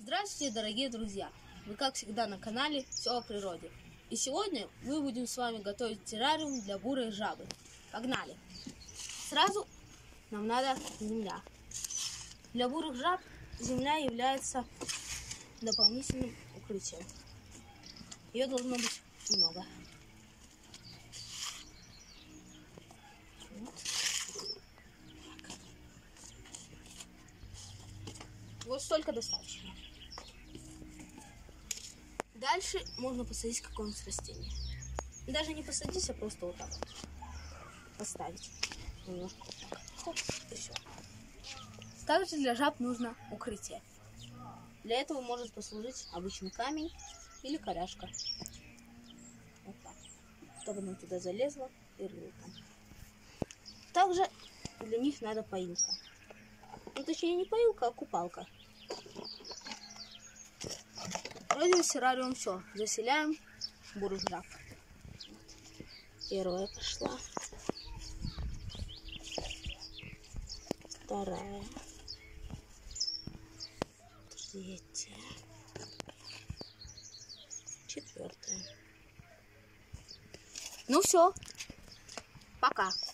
Здравствуйте, дорогие друзья! Вы, как всегда, на канале «Все о природе». И сегодня мы будем с вами готовить террариум для бурой жабы. Погнали! Сразу нам надо земля. Для бурых жаб земля является дополнительным укрытием. Ее должно быть много. Вот столько достаточно. Дальше можно посадить какое-нибудь растение. Даже не посадить, а просто вот так вот поставить. Немножко вот так. Хоп, и все. Также для жаб нужно укрытие. Для этого может послужить обычный камень или коряжка. Вот так. Чтобы она туда залезла и рыла там. Также для них надо поилка. Ну, точнее, не поилка, а купалка. Вроде с террариум все. Заселяем бурых жаб. Первая пошла. Вторая. Третья. Четвертая. Ну все. Пока.